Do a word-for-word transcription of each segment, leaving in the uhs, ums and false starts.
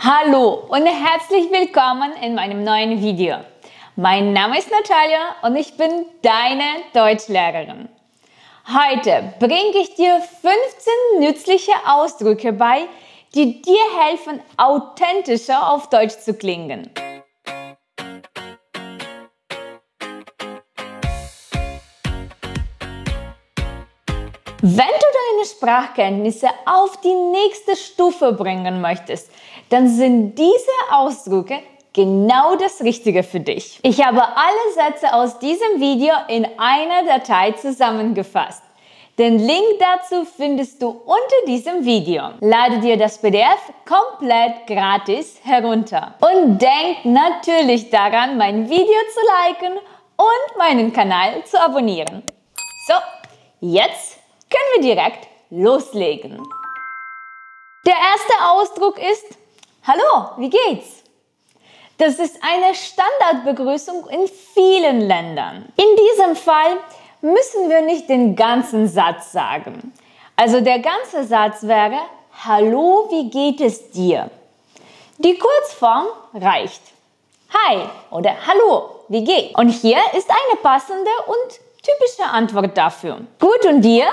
Hallo und herzlich willkommen in meinem neuen Video. Mein Name ist Natalia und ich bin deine Deutschlehrerin. Heute bringe ich dir fünfzehn nützliche Ausdrücke bei, die dir helfen, authentischer auf Deutsch zu klingen. Wenn du deine Sprachkenntnisse auf die nächste Stufe bringen möchtest, dann sind diese Ausdrücke genau das Richtige für dich. Ich habe alle Sätze aus diesem Video in einer Datei zusammengefasst. Den Link dazu findest du unter diesem Video. Lade dir das P D F komplett gratis herunter. Und denk natürlich daran, mein Video zu liken und meinen Kanal zu abonnieren. So, jetzt können wir direkt loslegen. Der erste Ausdruck ist: Hallo, wie geht's? Das ist eine Standardbegrüßung in vielen Ländern. In diesem Fall müssen wir nicht den ganzen Satz sagen. Also der ganze Satz wäre: Hallo, wie geht es dir? Die Kurzform reicht. Hi oder Hallo, wie geht's? Und hier ist eine passende und typische Antwort dafür. Gut, und dir?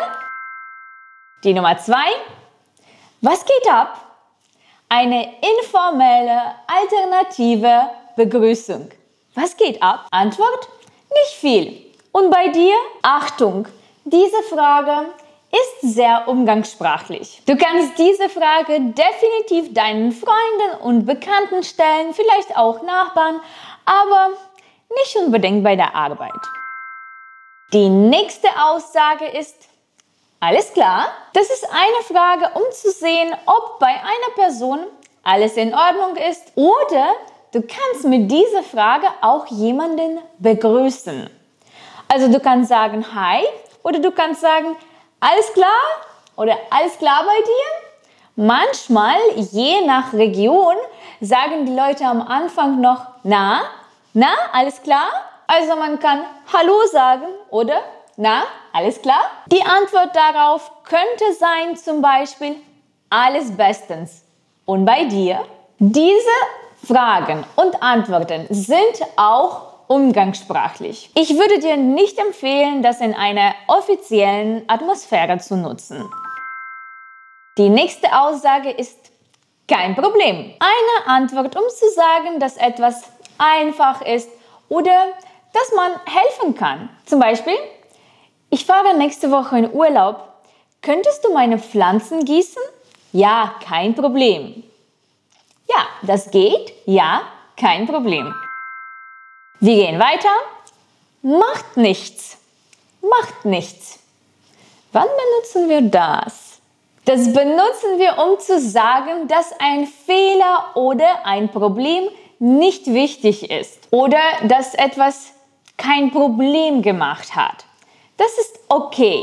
Die Nummer zwei. Was geht ab? Eine informelle, alternative Begrüßung. Was geht ab? Antwort: nicht viel. Und bei dir? Achtung, diese Frage ist sehr umgangssprachlich. Du kannst diese Frage definitiv deinen Freunden und Bekannten stellen, vielleicht auch Nachbarn, aber nicht unbedingt bei der Arbeit. Die nächste Aussage ist: Alles klar? Das ist eine Frage, um zu sehen, ob bei einer Person alles in Ordnung ist, oder du kannst mit dieser Frage auch jemanden begrüßen. Also du kannst sagen Hi oder du kannst sagen Alles klar oder Alles klar bei dir. Manchmal, je nach Region, sagen die Leute am Anfang noch Na, na, alles klar? Also man kann Hallo sagen oder Na, alles klar? Die Antwort darauf könnte sein zum Beispiel Alles bestens. Und bei dir? Diese Fragen und Antworten sind auch umgangssprachlich. Ich würde dir nicht empfehlen, das in einer offiziellen Atmosphäre zu nutzen. Die nächste Aussage ist: Kein Problem. Eine Antwort, um zu sagen, dass etwas einfach ist oder dass man helfen kann. Zum Beispiel: Ich fahre nächste Woche in Urlaub. Könntest du meine Pflanzen gießen? Ja, kein Problem. Ja, das geht. Ja, kein Problem. Wir gehen weiter. Macht nichts. Macht nichts. Wann benutzen wir das? Das benutzen wir, um zu sagen, dass ein Fehler oder ein Problem nicht wichtig ist oder dass etwas kein Problem gemacht hat. Das ist okay.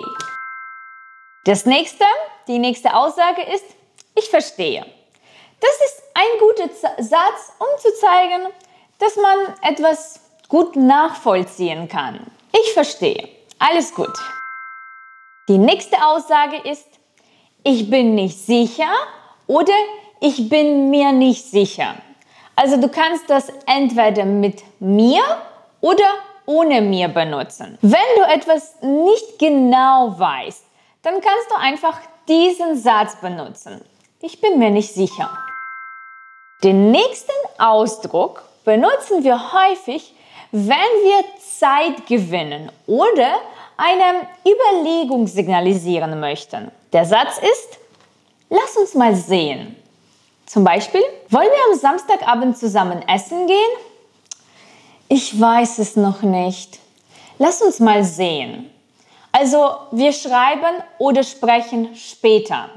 Das nächste, die nächste Aussage ist: Ich verstehe. Das ist ein guter Satz, um zu zeigen, dass man etwas gut nachvollziehen kann. Ich verstehe. Alles gut. Die nächste Aussage ist: Ich bin nicht sicher oder ich bin mir nicht sicher. Also du kannst das entweder mit mir oder ohne mir benutzen. Wenn du etwas nicht genau weißt, dann kannst du einfach diesen Satz benutzen. Ich bin mir nicht sicher. Den nächsten Ausdruck benutzen wir häufig, wenn wir Zeit gewinnen oder eine Überlegung signalisieren möchten. Der Satz ist: Lass uns mal sehen. Zum Beispiel: Wollen wir am Samstagabend zusammen essen gehen? Ich weiß es noch nicht. Lass uns mal sehen. Also wir schreiben oder sprechen später.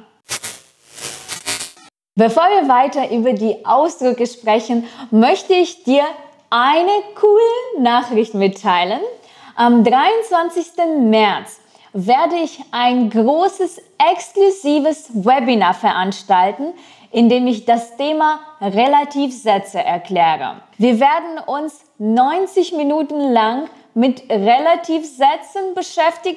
Bevor wir weiter über die Ausdrücke sprechen, möchte ich dir eine coole Nachricht mitteilen. Am dreiundzwanzigsten März werde ich ein großes, exklusives Webinar veranstalten, in dem ich das Thema Relativsätze erkläre. Wir werden uns neunzig Minuten lang mit Relativsätzen beschäftigen.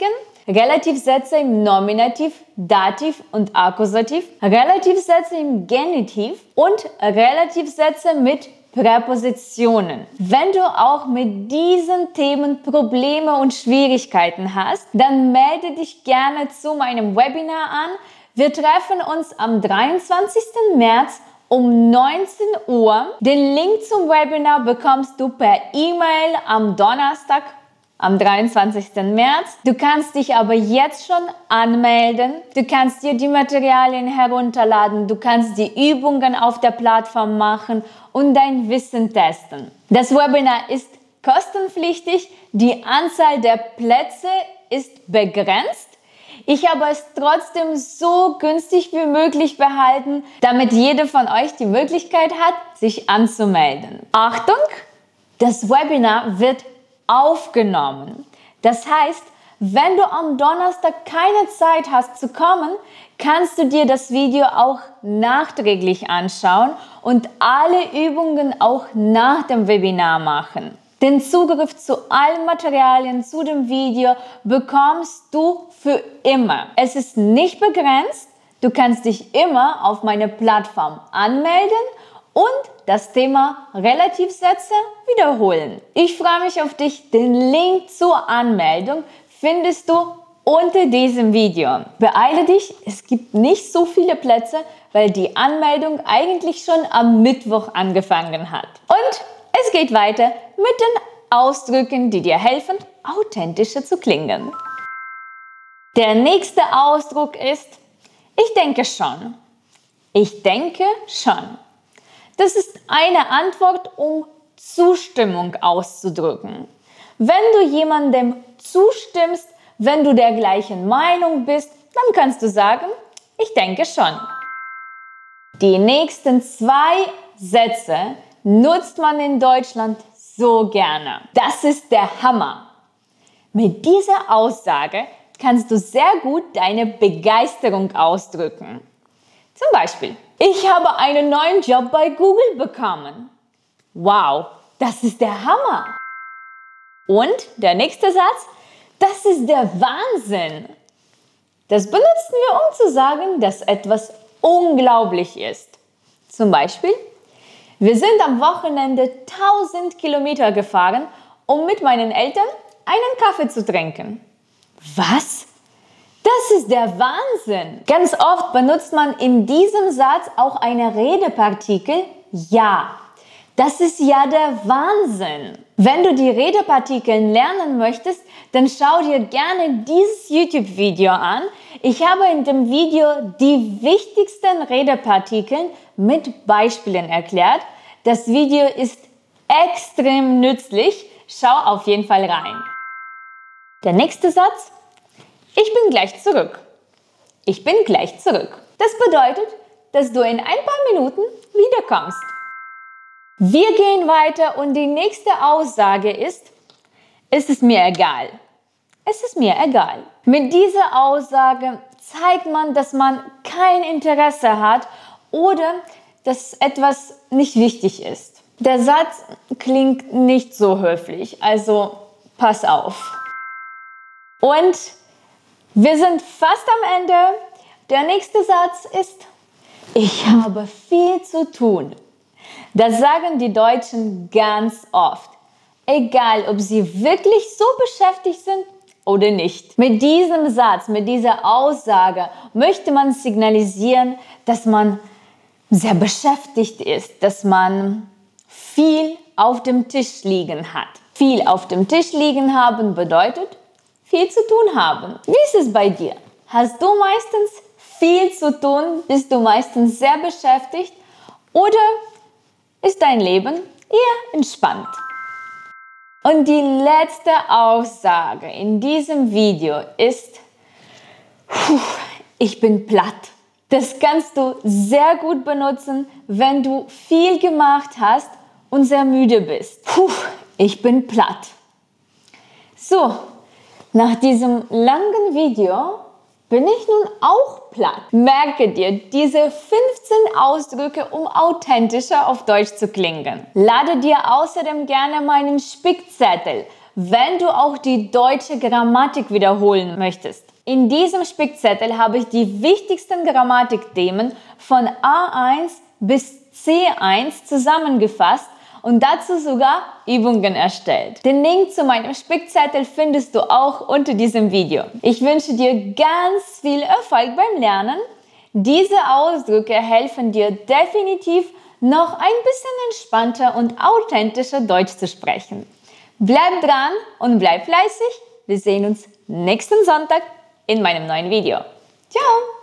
Relativsätze im Nominativ, Dativ und Akkusativ, Relativsätze im Genitiv und Relativsätze mit Präpositionen. Wenn du auch mit diesen Themen Probleme und Schwierigkeiten hast, dann melde dich gerne zu meinem Webinar an. Wir treffen uns am dreiundzwanzigsten März um neunzehn Uhr. Den Link zum Webinar bekommst du per E-Mail am Donnerstag, am dreiundzwanzigsten März. Du kannst dich aber jetzt schon anmelden. Du kannst dir die Materialien herunterladen. Du kannst die Übungen auf der Plattform machen und dein Wissen testen. Das Webinar ist kostenpflichtig. Die Anzahl der Plätze ist begrenzt. Ich habe es trotzdem so günstig wie möglich behalten, damit jeder von euch die Möglichkeit hat, sich anzumelden. Achtung! Das Webinar wird aufgenommen. Das heißt, wenn du am Donnerstag keine Zeit hast zu kommen, kannst du dir das Video auch nachträglich anschauen und alle Übungen auch nach dem Webinar machen. Den Zugriff zu allen Materialien zu dem Video bekommst du für immer. Es ist nicht begrenzt. Du kannst dich immer auf meine Plattform anmelden und das Thema Relativsätze wiederholen. Ich freue mich auf dich. Den Link zur Anmeldung findest du unter diesem Video. Beeile dich, es gibt nicht so viele Plätze, weil die Anmeldung eigentlich schon am Mittwoch angefangen hat. Und es geht weiter mit den Ausdrücken, die dir helfen, authentischer zu klingen. Der nächste Ausdruck ist, ich denke schon. Ich denke schon. Das ist eine Antwort, um Zustimmung auszudrücken. Wenn du jemandem zustimmst, wenn du der gleichen Meinung bist, dann kannst du sagen, ich denke schon. Die nächsten zwei Sätze nutzt man in Deutschland so gerne. Das ist der Hammer. Mit dieser Aussage kannst du sehr gut deine Begeisterung ausdrücken. Zum Beispiel, ich habe einen neuen Job bei Google bekommen. Wow, das ist der Hammer. Und der nächste Satz, das ist der Wahnsinn. Das benutzen wir, um zu sagen, dass etwas unglaublich ist. Zum Beispiel, wir sind am Wochenende tausend Kilometer gefahren, um mit meinen Eltern einen Kaffee zu trinken. Was? Das ist der Wahnsinn! Ganz oft benutzt man in diesem Satz auch eine Redepartikel ja. Das ist ja der Wahnsinn! Wenn du die Redepartikel lernen möchtest, dann schau dir gerne dieses YouTube-Video an. Ich habe in dem Video die wichtigsten Redepartikel mit Beispielen erklärt. Das Video ist extrem nützlich. Schau auf jeden Fall rein. Der nächste Satz. Ich bin gleich zurück. Ich bin gleich zurück. Das bedeutet, dass du in ein paar Minuten wiederkommst. Wir gehen weiter und die nächste Aussage ist, es ist mir egal. Es ist mir egal. Mit dieser Aussage zeigt man, dass man kein Interesse hat oder dass etwas nicht wichtig ist. Der Satz klingt nicht so höflich, also pass auf. Und wir sind fast am Ende. Der nächste Satz ist, ich habe viel zu tun. Das sagen die Deutschen ganz oft. Egal, ob sie wirklich so beschäftigt sind oder nicht. Mit diesem Satz, mit dieser Aussage möchte man signalisieren, dass man sehr beschäftigt ist, dass man viel auf dem Tisch liegen hat. Viel auf dem Tisch liegen haben bedeutet, viel zu tun haben. Wie ist es bei dir? Hast du meistens viel zu tun? Bist du meistens sehr beschäftigt? Oder ist dein Leben eher entspannt? Und die letzte Aussage in diesem Video ist, ich bin platt. Das kannst du sehr gut benutzen, wenn du viel gemacht hast und sehr müde bist. Puh, ich bin platt. So, nach diesem langen Video bin ich nun auch platt. Merke dir diese fünfzehn Ausdrücke, um authentischer auf Deutsch zu klingen. Lade dir außerdem gerne meinen Spickzettel wenn du auch die deutsche Grammatik wiederholen möchtest. In diesem Spickzettel habe ich die wichtigsten Grammatikthemen von A eins bis C eins zusammengefasst und dazu sogar Übungen erstellt. Den Link zu meinem Spickzettel findest du auch unter diesem Video. Ich wünsche dir ganz viel Erfolg beim Lernen. Diese Ausdrücke helfen dir definitiv, noch ein bisschen entspannter und authentischer Deutsch zu sprechen. Bleib dran und bleib fleißig. Wir sehen uns nächsten Sonntag in meinem neuen Video. Ciao!